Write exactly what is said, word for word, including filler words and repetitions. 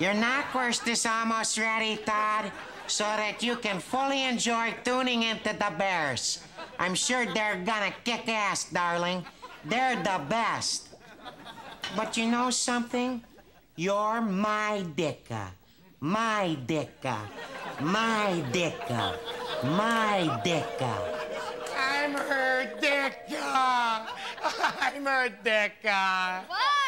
Your knackwurst is almost ready, Todd, so that you can fully enjoy tuning into the Bears. I'm sure they're gonna kick ass, darling. They're the best. But you know something? You're my Ditka. My Ditka. My Ditka. My Ditka. I'm her Ditka. I'm her Ditka. Wow!